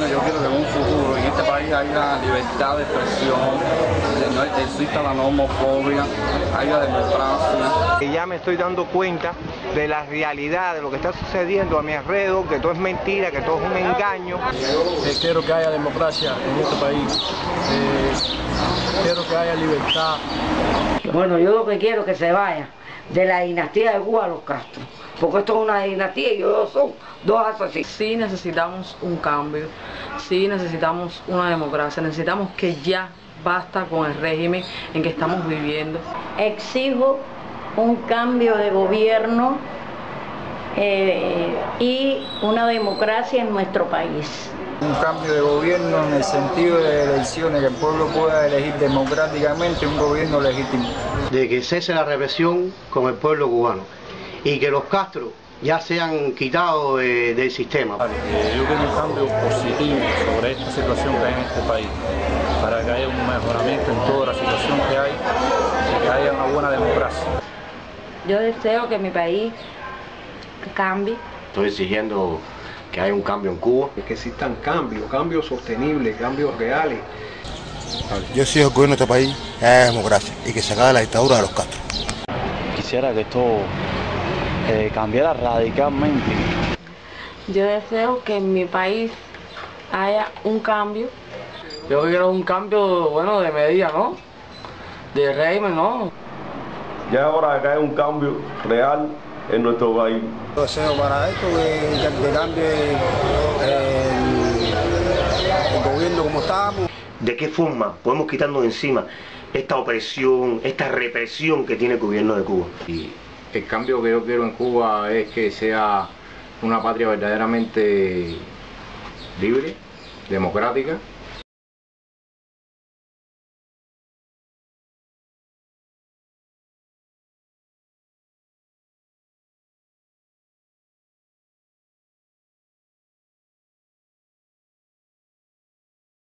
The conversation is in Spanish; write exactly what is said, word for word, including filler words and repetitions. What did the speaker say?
Bueno, yo quiero que en un futuro en este país haya libertad de expresión, que no exista la no homofobia, haya democracia. Y ya me estoy dando cuenta de la realidad, de lo que está sucediendo a mi alrededor, que todo es mentira, que todo es un engaño. Eh, quiero que haya democracia en este país, eh, quiero que haya libertad. Bueno, yo lo que quiero es que se vaya de la dinastía de Cuba a los Castro, porque esto es una dinastía y ellos son dos asesinos. Sí necesitamos un cambio, sí necesitamos una democracia, necesitamos que ya basta con el régimen en que estamos viviendo. Exijo un cambio de gobierno eh, y una democracia en nuestro país. Un cambio de gobierno en el sentido de elecciones, que el pueblo pueda elegir democráticamente un gobierno legítimo. De que cese la represión con el pueblo cubano y que los Castro ya sean quitados de, del sistema. Yo quiero un cambio positivo sobre esta situación que hay en este país, para que haya un mejoramiento en toda la situación que hay y que haya una buena democracia. Yo deseo que mi país cambie. Estoy exigiendo que haya un cambio en Cuba. Que existan cambios, cambios sostenibles, cambios reales. Yo exijo que gobierno de este país haya democracia y que se acabe la dictadura de los Castro. Quisiera que esto eh, cambiara radicalmente. Yo deseo que en mi país haya un cambio. Yo quiero un cambio, bueno, de medida, ¿no? De régimen, ¿no? Ya es hora de que haya un cambio real en nuestro país. Yo deseo para esto que, que cambie el, el gobierno como estamos. ¿De qué forma podemos quitarnos de encima esta opresión, esta represión que tiene el gobierno de Cuba? Y el cambio que yo quiero en Cuba es que sea una patria verdaderamente libre, democrática,